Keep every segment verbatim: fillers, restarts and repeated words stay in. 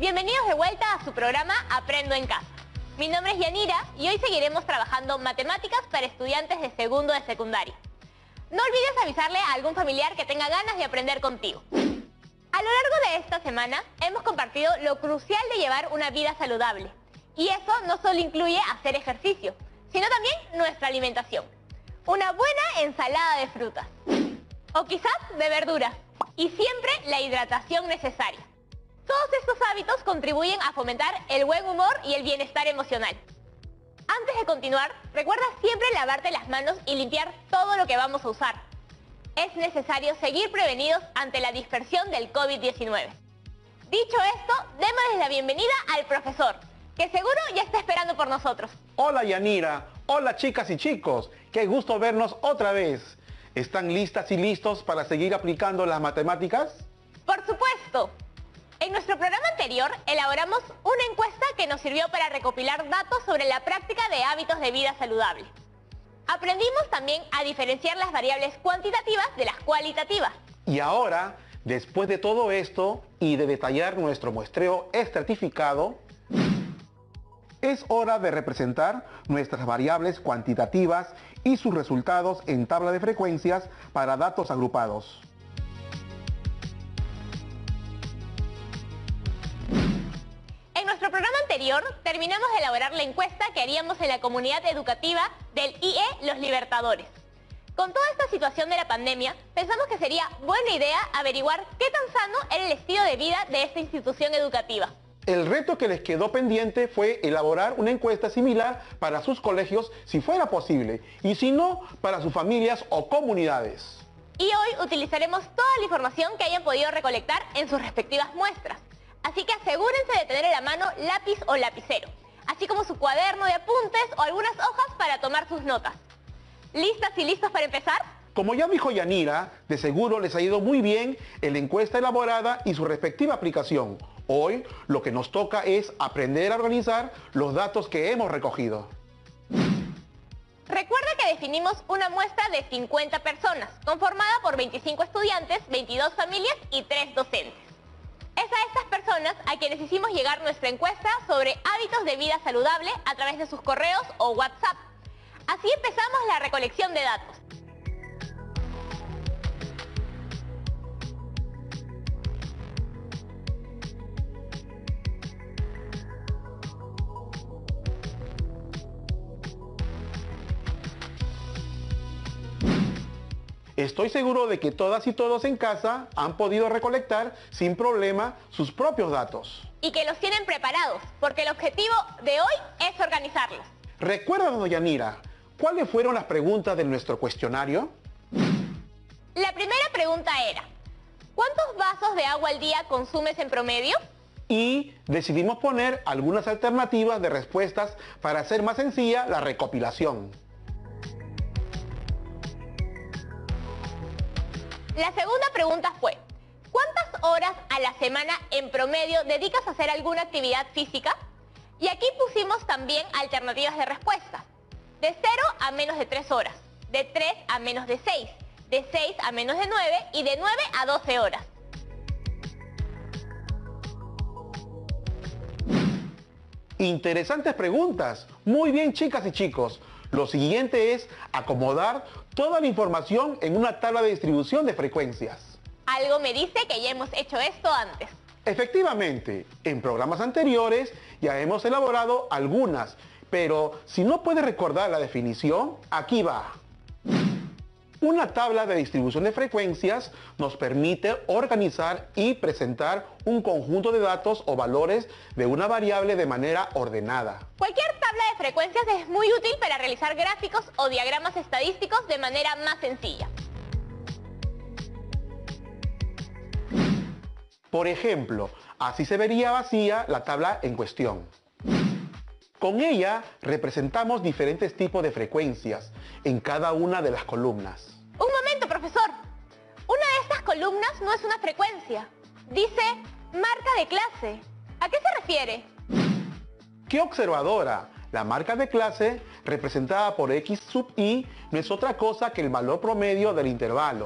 Bienvenidos de vuelta a su programa Aprendo en Casa. Mi nombre es Yanira y hoy seguiremos trabajando matemáticas para estudiantes de segundo de secundaria. No olvides avisarle a algún familiar que tenga ganas de aprender contigo. A lo largo de esta semana hemos compartido lo crucial de llevar una vida saludable. Y eso no solo incluye hacer ejercicio, sino también nuestra alimentación. Una buena ensalada de frutas. O quizás de verduras. Y siempre la hidratación necesaria. Todos estos hábitos contribuyen a fomentar el buen humor y el bienestar emocional. Antes de continuar, recuerda siempre lavarte las manos y limpiar todo lo que vamos a usar. Es necesario seguir prevenidos ante la dispersión del COVID diecinueve. Dicho esto, démosles la bienvenida al profesor, que seguro ya está esperando por nosotros. Hola Yanira, hola chicas y chicos, qué gusto vernos otra vez. ¿Están listas y listos para seguir aplicando las matemáticas? Por supuesto. En nuestro programa anterior elaboramos una encuesta que nos sirvió para recopilar datos sobre la práctica de hábitos de vida saludable. Aprendimos también a diferenciar las variables cuantitativas de las cualitativas. Y ahora, después de todo esto y de detallar nuestro muestreo estratificado, es hora de representar nuestras variables cuantitativas y sus resultados en tabla de frecuencias para datos agrupados. En nuestro programa anterior terminamos de elaborar la encuesta que haríamos en la comunidad educativa del I E Los Libertadores. Con toda esta situación de la pandemia, pensamos que sería buena idea averiguar qué tan sano era el estilo de vida de esta institución educativa. El reto que les quedó pendiente fue elaborar una encuesta similar para sus colegios si fuera posible, y si no, para sus familias o comunidades. Y hoy utilizaremos toda la información que hayan podido recolectar en sus respectivas muestras. Así que asegúrense de tener en la mano lápiz o lapicero, así como su cuaderno de apuntes o algunas hojas para tomar sus notas. ¿Listas y listos para empezar? Como ya dijo Yanira, de seguro les ha ido muy bien en la encuesta elaborada y su respectiva aplicación. Hoy lo que nos toca es aprender a organizar los datos que hemos recogido. Recuerda que definimos una muestra de cincuenta personas, conformada por veinticinco estudiantes, veintidós familias y tres docentes. Es a estas personas a quienes hicimos llegar nuestra encuesta sobre hábitos de vida saludable a través de sus correos o WhatsApp. Así empezamos la recolección de datos. Estoy seguro de que todas y todos en casa han podido recolectar sin problema sus propios datos. Y que los tienen preparados, porque el objetivo de hoy es organizarlos. Recuérdanos, Yanira, ¿cuáles fueron las preguntas de nuestro cuestionario? La primera pregunta era, ¿cuántos vasos de agua al día consumes en promedio? Y decidimos poner algunas alternativas de respuestas para hacer más sencilla la recopilación. La segunda pregunta fue, ¿cuántas horas a la semana en promedio dedicas a hacer alguna actividad física? Y aquí pusimos también alternativas de respuesta. De cero a menos de tres horas, de tres a menos de seis, de seis a menos de nueve y de nueve a doce horas. Interesantes preguntas. Muy bien, chicas y chicos. Lo siguiente es acomodar toda la información en una tabla de distribución de frecuencias. Algo me dice que ya hemos hecho esto antes. Efectivamente, en programas anteriores ya hemos elaborado algunas, pero si no puedes recordar la definición, aquí va. Una tabla de distribución de frecuencias nos permite organizar y presentar un conjunto de datos o valores de una variable de manera ordenada. Cualquier tabla de frecuencias es muy útil para realizar gráficos o diagramas estadísticos de manera más sencilla. Por ejemplo, así se vería vacía la tabla en cuestión. Con ella representamos diferentes tipos de frecuencias en cada una de las columnas. Un momento, profesor. Una de estas columnas no es una frecuencia. Dice marca de clase. ¿A qué se refiere? ¡Qué observadora! La marca de clase, representada por X sub I, no es otra cosa que el valor promedio del intervalo.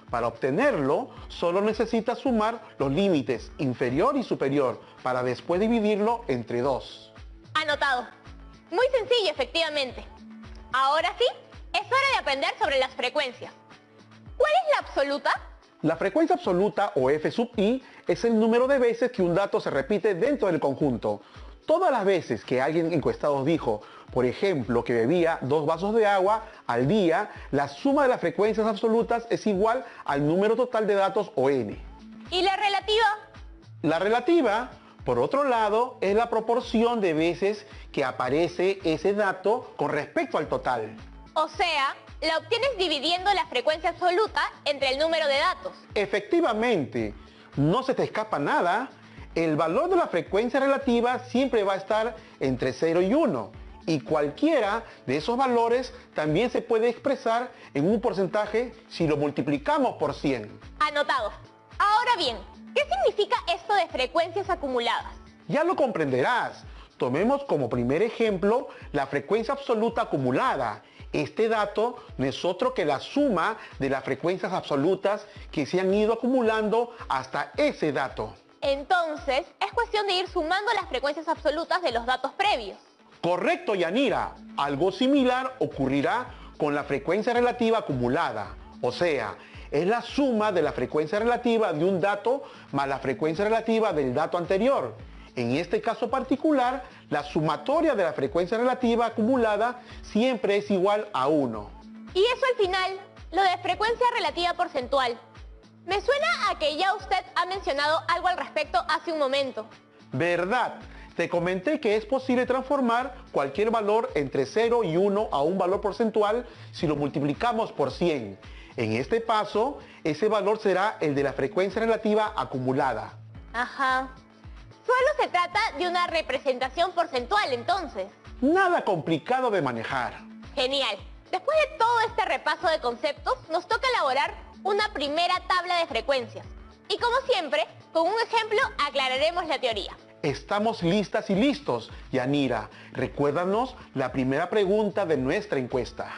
Para obtenerlo, solo necesitas sumar los límites inferior y superior para después dividirlo entre dos. Anotado. Muy sencillo, efectivamente. Ahora sí, es hora de aprender sobre las frecuencias. ¿Cuál es la absoluta? La frecuencia absoluta, o F sub i, es el número de veces que un dato se repite dentro del conjunto. Todas las veces que alguien encuestado dijo, por ejemplo, que bebía dos vasos de agua al día, la suma de las frecuencias absolutas es igual al número total de datos, o n. ¿Y la relativa? La relativa, por otro lado, es la proporción de veces que aparece ese dato con respecto al total. O sea, la obtienes dividiendo la frecuencia absoluta entre el número de datos. Efectivamente, no se te escapa nada. El valor de la frecuencia relativa siempre va a estar entre cero y uno. Y cualquiera de esos valores también se puede expresar en un porcentaje si lo multiplicamos por cien. Anotado. Ahora bien, ¿qué significa esto de frecuencias acumuladas? Ya lo comprenderás. Tomemos como primer ejemplo la frecuencia absoluta acumulada. Este dato no es otro que la suma de las frecuencias absolutas que se han ido acumulando hasta ese dato. Entonces, es cuestión de ir sumando las frecuencias absolutas de los datos previos. Correcto, Yanira. Algo similar ocurrirá con la frecuencia relativa acumulada. O sea, es la suma de la frecuencia relativa de un dato más la frecuencia relativa del dato anterior. En este caso particular, la sumatoria de la frecuencia relativa acumulada siempre es igual a uno. Y eso al final, lo de frecuencia relativa porcentual. Me suena a que ya usted ha mencionado algo al respecto hace un momento. ¿Verdad? Te comenté que es posible transformar cualquier valor entre cero y uno a un valor porcentual si lo multiplicamos por cien. En este paso, ese valor será el de la frecuencia relativa acumulada. Ajá. Solo se trata de una representación porcentual, entonces. Nada complicado de manejar. Genial. Después de todo este repaso de conceptos, nos toca elaborar una primera tabla de frecuencias. Y como siempre, con un ejemplo aclararemos la teoría. Estamos listas y listos, Yanira. Recuérdanos la primera pregunta de nuestra encuesta.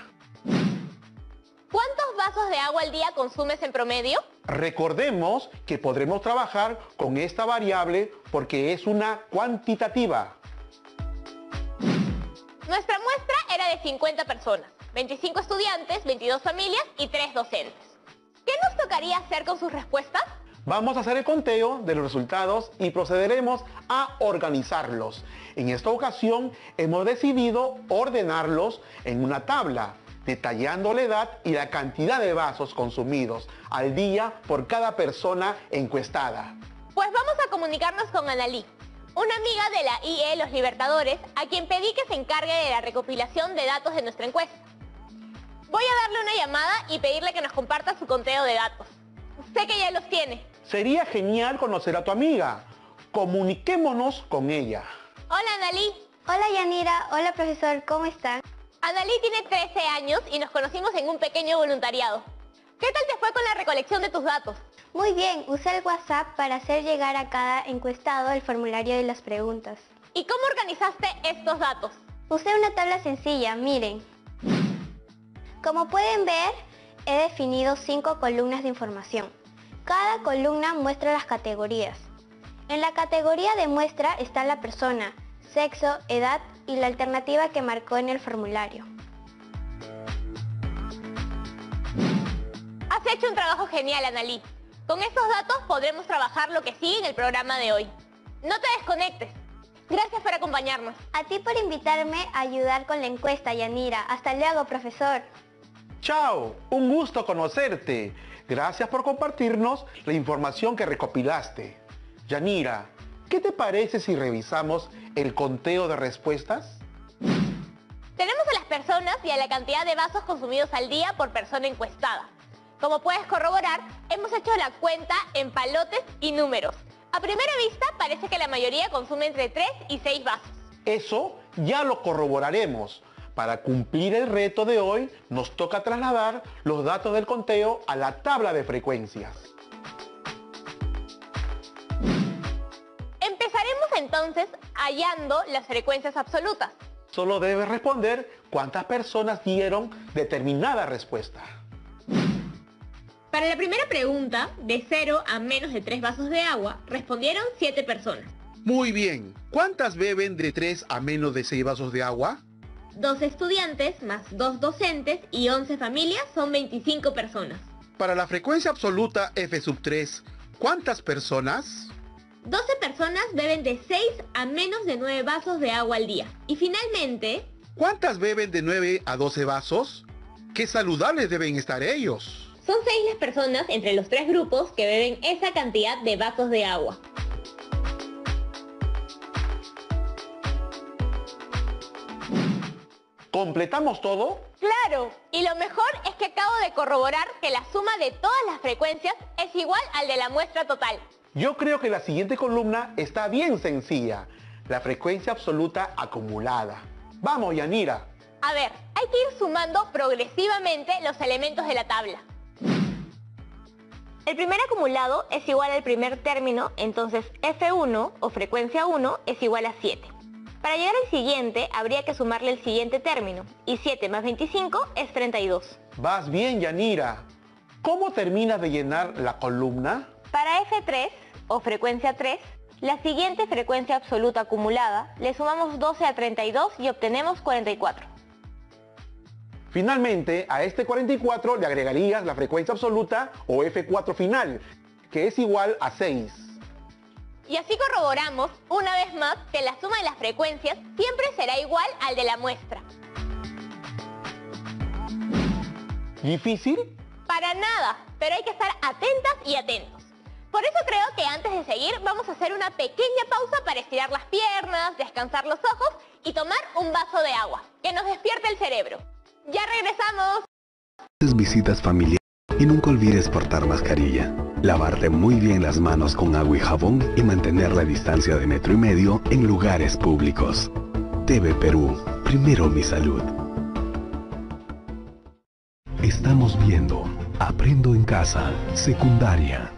¿Cuántos vasos de agua al día consumes en promedio? Recordemos que podremos trabajar con esta variable porque es una cuantitativa. Nuestra muestra era de cincuenta personas, veinticinco estudiantes, veintidós familias y tres docentes. ¿Qué nos tocaría hacer con sus respuestas? Vamos a hacer el conteo de los resultados y procederemos a organizarlos. En esta ocasión hemos decidido ordenarlos en una tabla, detallando la edad y la cantidad de vasos consumidos al día por cada persona encuestada. Pues vamos a comunicarnos con Analí, una amiga de la I E Los Libertadores, a quien pedí que se encargue de la recopilación de datos de nuestra encuesta. Voy a darle una llamada y pedirle que nos comparta su conteo de datos. Sé que ya los tiene. Sería genial conocer a tu amiga. Comuniquémonos con ella. Hola, Analí. Hola, Yanira. Hola, profesor. ¿Cómo están? Analí tiene trece años y nos conocimos en un pequeño voluntariado. ¿Qué tal te fue con la recolección de tus datos? Muy bien. Usé el WhatsApp para hacer llegar a cada encuestado el formulario de las preguntas. ¿Y cómo organizaste estos datos? Usé una tabla sencilla, miren. Como pueden ver, he definido cinco columnas de información. Cada columna muestra las categorías. En la categoría de muestra está la persona, sexo, edad y la alternativa que marcó en el formulario. Has hecho un trabajo genial, Analí. Con estos datos podremos trabajar lo que sigue en el programa de hoy. No te desconectes. Gracias por acompañarnos. A ti por invitarme a ayudar con la encuesta, Yanira. Hasta luego, profesor. Chao, un gusto conocerte. Gracias por compartirnos la información que recopilaste. Yanira, ¿qué te parece si revisamos el conteo de respuestas? Tenemos a las personas y a la cantidad de vasos consumidos al día por persona encuestada. Como puedes corroborar, hemos hecho la cuenta en palotes y números. A primera vista parece que la mayoría consume entre tres y seis vasos. Eso ya lo corroboraremos. Para cumplir el reto de hoy, nos toca trasladar los datos del conteo a la tabla de frecuencias. Empezaremos entonces hallando las frecuencias absolutas. Solo debes responder cuántas personas dieron determinada respuesta. Para la primera pregunta, de cero a menos de tres vasos de agua, respondieron siete personas. Muy bien. ¿Cuántas beben de tres a menos de seis vasos de agua? Dos estudiantes más dos docentes y once familias son veinticinco personas. Para la frecuencia absoluta F sub tres, ¿cuántas personas? doce personas beben de seis a menos de nueve vasos de agua al día. Y finalmente, ¿cuántas beben de nueve a doce vasos? ¡Qué saludables deben estar ellos! son seis las personas entre los tres grupos que beben esa cantidad de vasos de agua. ¿Completamos todo? ¡Claro! Y lo mejor es que acabo de corroborar que la suma de todas las frecuencias es igual al de la muestra total. Yo creo que la siguiente columna está bien sencilla. La frecuencia absoluta acumulada. Vamos, Yanira. A ver, hay que ir sumando progresivamente los elementos de la tabla. El primer acumulado es igual al primer término, entonces F uno o frecuencia uno es igual a siete. Para llegar al siguiente habría que sumarle el siguiente término, y siete más veinticinco es treinta y dos. Vas bien, Yanira. ¿Cómo terminas de llenar la columna? Para F tres o frecuencia tres, la siguiente frecuencia absoluta acumulada, le sumamos doce a treinta y dos y obtenemos cuarenta y cuatro. Finalmente, a este cuarenta y cuatro le agregarías la frecuencia absoluta o F cuatro final, que es igual a seis. Y así corroboramos, una vez más, que la suma de las frecuencias siempre será igual al de la muestra. ¿Difícil? Para nada, pero hay que estar atentas y atentos. Por eso creo que antes de seguir vamos a hacer una pequeña pausa para estirar las piernas, descansar los ojos y tomar un vaso de agua, que nos despierte el cerebro. ¡Ya regresamos! Visitas familiares y nunca olvides portar mascarilla. Lavarte muy bien las manos con agua y jabón y mantener la distancia de metro y medio en lugares públicos. T V Perú, primero mi salud. Estamos viendo Aprendo en Casa, secundaria.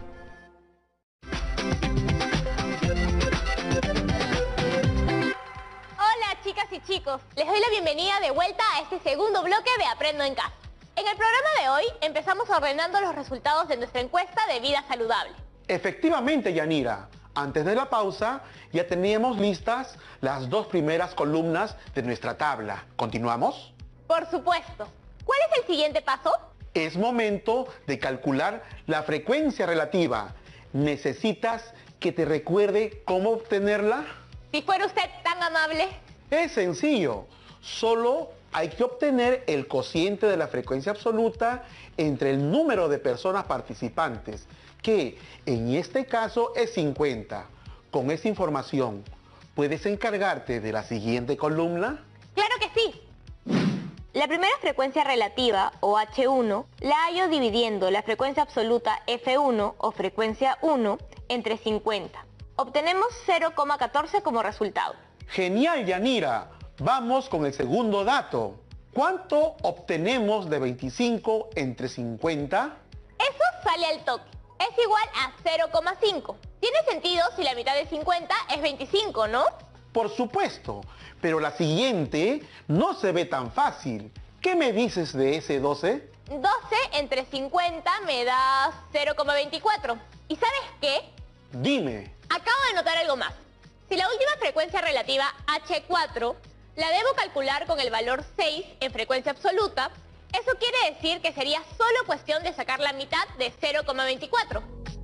Hola chicas y chicos, les doy la bienvenida de vuelta a este segundo bloque de Aprendo en Casa. En el programa de hoy empezamos ordenando los resultados de nuestra encuesta de vida saludable. Efectivamente, Yanira. Antes de la pausa ya teníamos listas las dos primeras columnas de nuestra tabla. ¿Continuamos? Por supuesto. ¿Cuál es el siguiente paso? Es momento de calcular la frecuencia relativa. ¿Necesitas que te recuerde cómo obtenerla? Si fuera usted tan amable. Es sencillo. Solo hay que obtener el cociente de la frecuencia absoluta entre el número de personas participantes, que en este caso es cincuenta. Con esa información, ¿puedes encargarte de la siguiente columna? ¡Claro que sí! La primera frecuencia relativa, o H uno, la hallo dividiendo la frecuencia absoluta F uno, o frecuencia uno, entre cincuenta. Obtenemos cero coma catorce como resultado. ¡Genial, Yanira! Vamos con el segundo dato. ¿Cuánto obtenemos de veinticinco entre cincuenta? Eso sale al toque. Es igual a cero coma cinco. Tiene sentido si la mitad de cincuenta es veinticinco, ¿no? Por supuesto, pero la siguiente no se ve tan fácil. ¿Qué me dices de ese doce? doce entre cincuenta me da cero coma veinticuatro. ¿Y sabes qué? Dime. Acabo de notar algo más. Si la última frecuencia relativa H cuatro la debo calcular con el valor seis en frecuencia absoluta, eso quiere decir que sería solo cuestión de sacar la mitad de cero coma veinticuatro.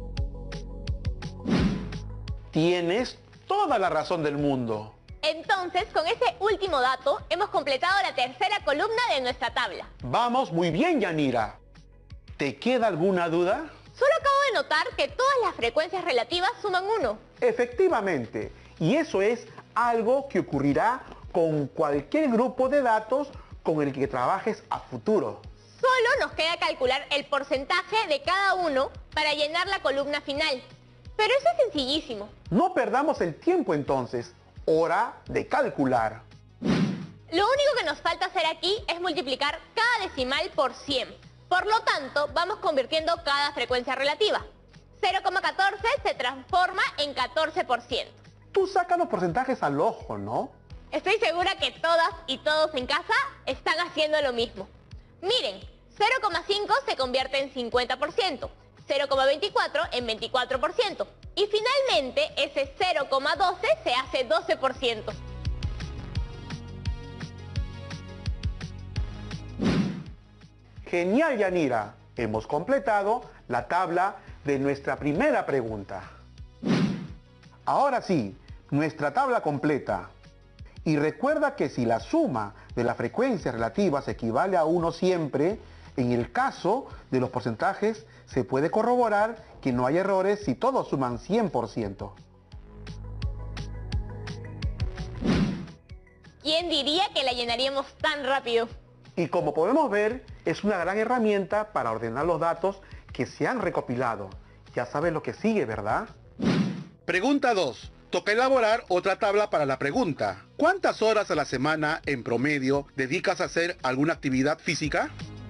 Tienes toda la razón del mundo. Entonces, con ese último dato, hemos completado la tercera columna de nuestra tabla. Vamos muy bien, Yanira. ¿Te queda alguna duda? Solo acabo de notar que todas las frecuencias relativas suman uno. Efectivamente, y eso es algo que ocurrirá con cualquier grupo de datos con el que trabajes a futuro. Solo nos queda calcular el porcentaje de cada uno para llenar la columna final. Pero eso es sencillísimo. No perdamos el tiempo entonces. Hora de calcular. Lo único que nos falta hacer aquí es multiplicar cada decimal por cien. Por lo tanto, vamos convirtiendo cada frecuencia relativa. cero coma catorce se transforma en catorce por ciento. Tú sacas los porcentajes al ojo, ¿no? Estoy segura que todas y todos en casa están haciendo lo mismo. Miren, cero coma cinco se convierte en cincuenta por ciento, cero coma veinticuatro en veinticuatro por ciento y finalmente ese cero coma doce se hace doce por ciento. Genial, Yanira. Hemos completado la tabla de nuestra primera pregunta. Ahora sí, nuestra tabla completa. Y recuerda que si la suma de las frecuencias relativas equivale a uno siempre, en el caso de los porcentajes se puede corroborar que no hay errores si todos suman cien por ciento. ¿Quién diría que la llenaríamos tan rápido? Y como podemos ver, es una gran herramienta para ordenar los datos que se han recopilado. Ya sabes lo que sigue, ¿verdad? Pregunta dos. Toca elaborar otra tabla para la pregunta. ¿Cuántas horas a la semana, en promedio, dedicas a hacer alguna actividad física?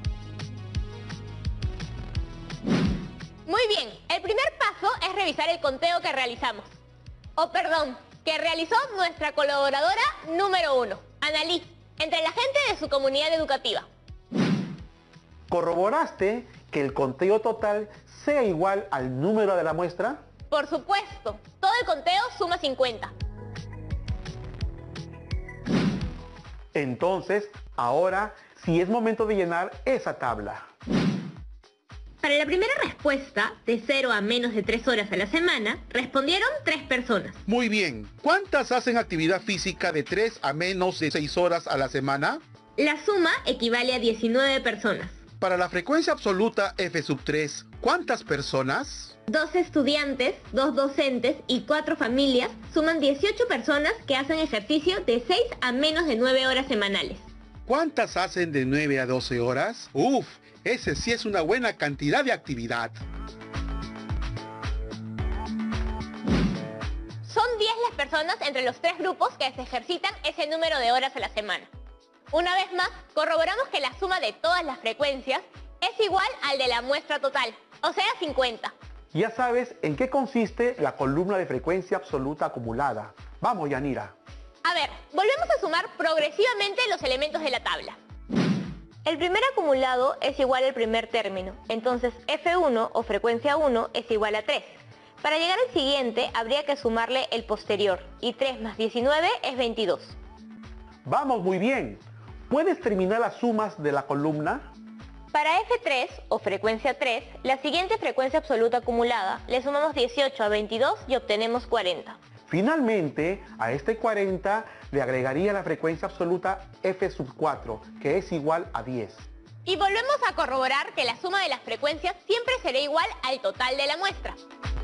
Muy bien, el primer paso es revisar el conteo que realizamos. Oh, perdón, que realizó nuestra colaboradora número uno, Analí, entre la gente de su comunidad educativa. ¿Corroboraste que el conteo total sea igual al número de la muestra? Por supuesto, todo el conteo suma cincuenta. Entonces, ahora sí es momento de llenar esa tabla. Para la primera respuesta, de cero a menos de tres horas a la semana, respondieron tres personas. Muy bien. ¿Cuántas hacen actividad física de tres a menos de seis horas a la semana? La suma equivale a diecinueve personas. Para la frecuencia absoluta F sub tres, ¿cuántas personas? Dos estudiantes, dos docentes y cuatro familias suman dieciocho personas que hacen ejercicio de seis a menos de nueve horas semanales. ¿Cuántas hacen de nueve a doce horas? Uf, ese sí es una buena cantidad de actividad. Son diez las personas entre los tres grupos que se ejercitan ese número de horas a la semana. Una vez más, corroboramos que la suma de todas las frecuencias es igual al de la muestra total, o sea cincuenta. Ya sabes en qué consiste la columna de frecuencia absoluta acumulada. Vamos, Yanira. A ver, volvemos a sumar progresivamente los elementos de la tabla. El primer acumulado es igual al primer término, entonces F uno o frecuencia uno es igual a tres. Para llegar al siguiente habría que sumarle el posterior, y tres más diecinueve es veintidós. Vamos, muy bien. ¿Puedes terminar las sumas de la columna? Para F tres o frecuencia tres, la siguiente frecuencia absoluta acumulada, le sumamos dieciocho a veintidós y obtenemos cuarenta. Finalmente, a este cuarenta le agregaría la frecuencia absoluta F sub cuatro, que es igual a diez. Y volvemos a corroborar que la suma de las frecuencias siempre será igual al total de la muestra.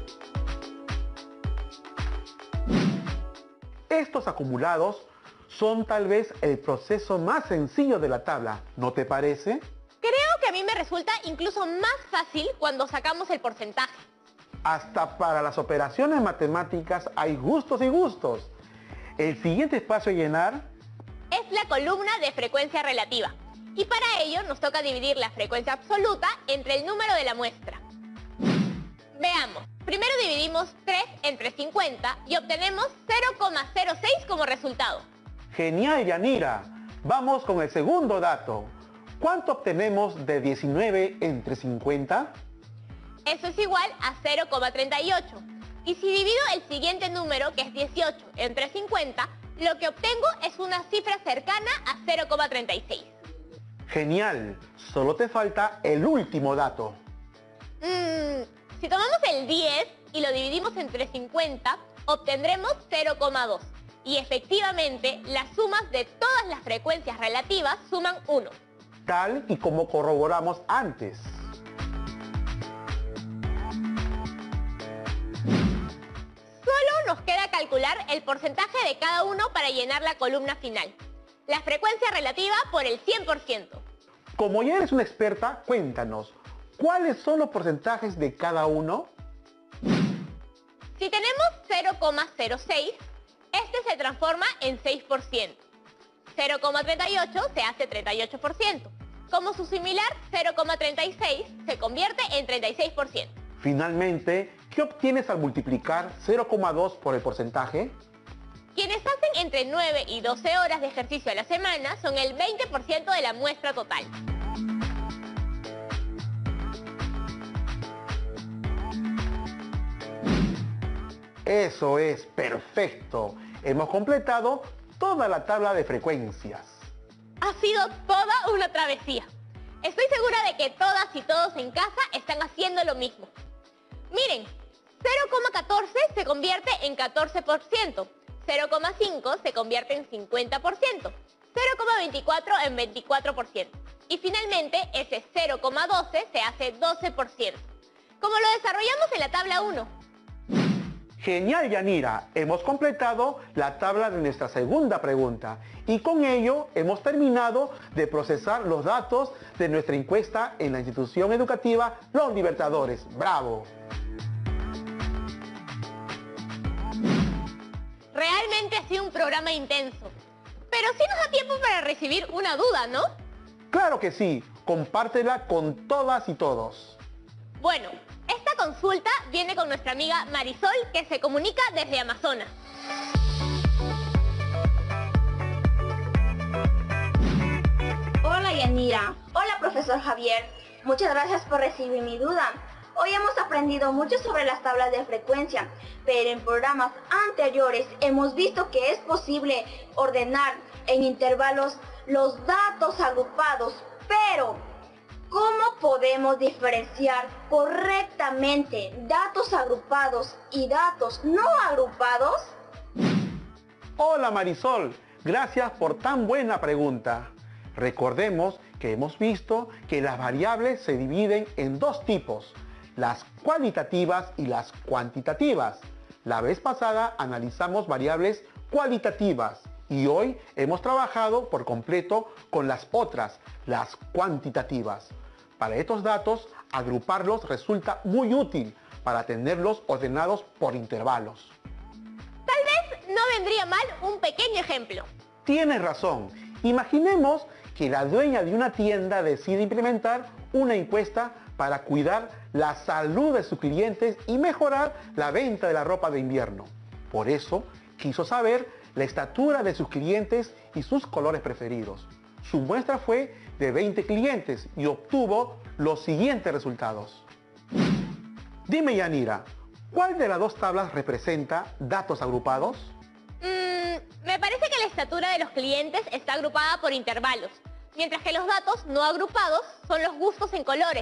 Estos acumulados son tal vez el proceso más sencillo de la tabla, ¿no te parece? Creo que a mí me resulta incluso más fácil cuando sacamos el porcentaje. Hasta para las operaciones matemáticas hay gustos y gustos. El siguiente espacio a llenar es la columna de frecuencia relativa. Y para ello nos toca dividir la frecuencia absoluta entre el número de la muestra. Veamos. Primero dividimos tres entre cincuenta y obtenemos cero coma cero seis como resultado. Genial, Yanira. Vamos con el segundo dato. ¿Cuánto obtenemos de diecinueve entre cincuenta? Eso es igual a cero coma treinta y ocho. Y si divido el siguiente número, que es dieciocho, entre cincuenta, lo que obtengo es una cifra cercana a cero coma treinta y seis. Genial. Solo te falta el último dato. Mm, si tomamos el diez y lo dividimos entre cincuenta, obtendremos cero coma dos. Y efectivamente, las sumas de todas las frecuencias relativas suman uno. Tal y como corroboramos antes. Solo nos queda calcular el porcentaje de cada uno para llenar la columna final. La frecuencia relativa por el cien por ciento. Como ya eres una experta, cuéntanos, ¿cuáles son los porcentajes de cada uno? Si tenemos cero coma cero seis, este se transforma en seis por ciento. cero coma treinta y ocho se hace treinta y ocho por ciento. Como su similar, cero coma treinta y seis se convierte en treinta y seis por ciento. Finalmente, ¿qué obtienes al multiplicar cero coma dos por el porcentaje? Quienes hacen entre nueve y doce horas de ejercicio a la semana son el veinte por ciento de la muestra total. Eso es, perfecto. Hemos completado toda la tabla de frecuencias. Ha sido toda una travesía. Estoy segura de que todas y todos en casa están haciendo lo mismo. Miren, cero coma catorce se convierte en catorce por ciento, cero coma cinco se convierte en cincuenta por ciento, cero coma veinticuatro en veinticuatro por ciento y finalmente ese cero coma doce se hace doce por ciento, como lo desarrollamos en la tabla uno. Genial, Yanira. Hemos completado la tabla de nuestra segunda pregunta y con ello hemos terminado de procesar los datos de nuestra encuesta en la institución educativa Los Libertadores. ¡Bravo! Realmente ha sido un programa intenso, pero sí nos da tiempo para recibir una duda, ¿no? Claro que sí. Compártela con todas y todos. Bueno, esta consulta viene con nuestra amiga Marisol, que se comunica desde Amazonas. Hola Yanira. Hola profesor Javier. Muchas gracias por recibir mi duda. Hoy hemos aprendido mucho sobre las tablas de frecuencia, pero en programas anteriores hemos visto que es posible ordenar en intervalos los datos agrupados, pero ¿cómo podemos diferenciar correctamente datos agrupados y datos no agrupados? Hola Marisol, gracias por tan buena pregunta. Recordemos que hemos visto que las variables se dividen en dos tipos, las cualitativas y las cuantitativas. La vez pasada analizamos variables cualitativas y hoy hemos trabajado por completo con las otras, las cuantitativas. Para estos datos, agruparlos resulta muy útil para tenerlos ordenados por intervalos. Tal vez no vendría mal un pequeño ejemplo. Tienes razón. Imaginemos que la dueña de una tienda decide implementar una encuesta para cuidar la salud de sus clientes y mejorar la venta de la ropa de invierno. Por eso, quiso saber la estatura de sus clientes y sus colores preferidos. Su muestra fue de veinte clientes y obtuvo los siguientes resultados. Dime, Yanira, ¿cuál de las dos tablas representa datos agrupados? Mm, me parece que la estatura de los clientes está agrupada por intervalos, mientras que los datos no agrupados son los gustos en colores.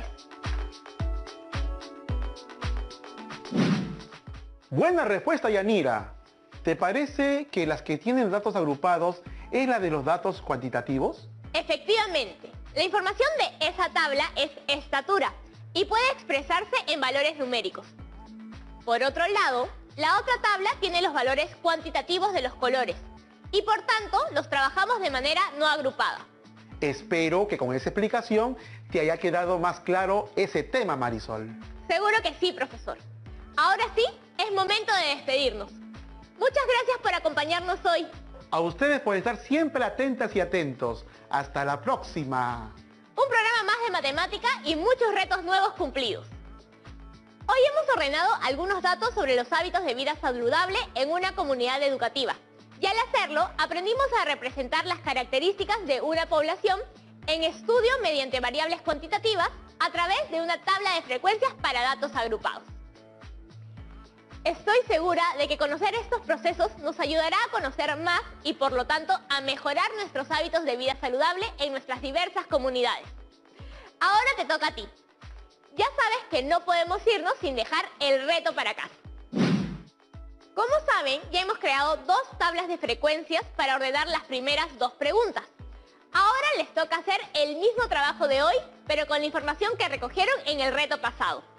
Buena respuesta, Yanira. ¿Te parece que las que tienen datos agrupados es la de los datos cuantitativos? Efectivamente, la información de esa tabla es estatura y puede expresarse en valores numéricos. Por otro lado, la otra tabla tiene los valores cuantitativos de los colores y por tanto los trabajamos de manera no agrupada. Espero que con esa explicación te haya quedado más claro ese tema, Marisol. Seguro que sí, profesor. Ahora sí, es momento de despedirnos. Muchas gracias por acompañarnos hoy. A ustedes por estar siempre atentas y atentos. Hasta la próxima. Un programa más de matemática y muchos retos nuevos cumplidos. Hoy hemos ordenado algunos datos sobre los hábitos de vida saludable en una comunidad educativa. Y al hacerlo, aprendimos a representar las características de una población en estudio mediante variables cuantitativas a través de una tabla de frecuencias para datos agrupados. Estoy segura de que conocer estos procesos nos ayudará a conocer más y por lo tanto a mejorar nuestros hábitos de vida saludable en nuestras diversas comunidades. Ahora te toca a ti. Ya sabes que no podemos irnos sin dejar el reto para casa. Como saben, ya hemos creado dos tablas de frecuencias para ordenar las primeras dos preguntas. Ahora les toca hacer el mismo trabajo de hoy, pero con la información que recogieron en el reto pasado.